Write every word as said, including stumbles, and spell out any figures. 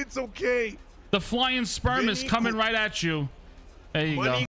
It's okay. The flying sperm Vinny is coming could- right at you. There you Money go.